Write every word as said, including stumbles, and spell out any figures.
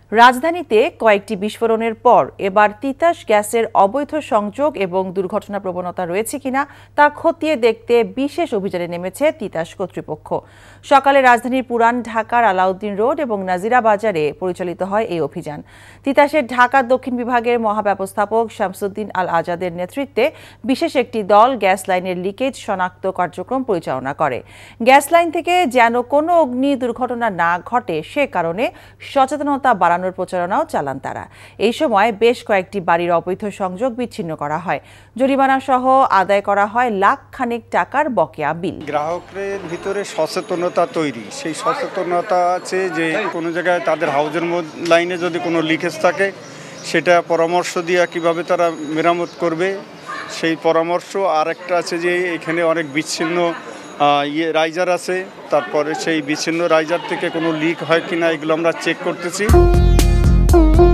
রাজধানীতে কয়েকটি বিস্ফোরণের পর এবার তিতাস গ্যাসের অবৈধ সংযোগ এবং দুর্ঘটনা প্রবণতা রয়েছে কিনা তা খতিয়ে দেখতে বিশেষ অভিযানে নেমেছে তিতাস কর্তৃপক্ষ। সকালে রাজধানীর পুরান ঢাকার আলাউদ্দিন রোড এবং নাজিরা বাজারে পরিচালিত হয় এই অভিযান। তিতাসের ঢাকা দক্ষিণ বিভাগের মহাব্যবস্থাপক শামসুদ্দিন আল আজাদের নেতৃত্বে বিশেষ একটি দল গ্যাস লাইনের লিকেজ শনাক্ত কার্যক্রম পরিচালনা করে। গ্যাস লাইন থেকে যেন কোনো অগ্নি দুর্ঘটনা না ঘটে সে কারণে সচেতনতা বাড়ানোর প্রচারণাও চালান তারা। এই সময় বেশ কয়েকটি বাড়ির অবৈধ সংযোগ বিচ্ছিন্ন করা হয়। জরিমানা সহ আদায় করা হয় লাখ খানেক টাকার বকেয়া বিল। গ্রাহকের ভিতরে সচেতনতা তৈরি, সেই সচেতনতা আছে যে কোনো জায়গায় তাদের হাউজের লাইনে যদি কোনো লিকেজ থাকে সেটা পরামর্শ দিয়ে কিভাবে তারা মেরামত করবে সেই পরামর্শ। আর একটা আছে যে এখানে অনেক বিচ্ছিন্ন ইয়ে রাইজার আছে, তারপরে সেই বিচ্ছিন্ন রাইজার থেকে কোনো লিক হয় কিনা এগুলো আমরা চেক করতেছি।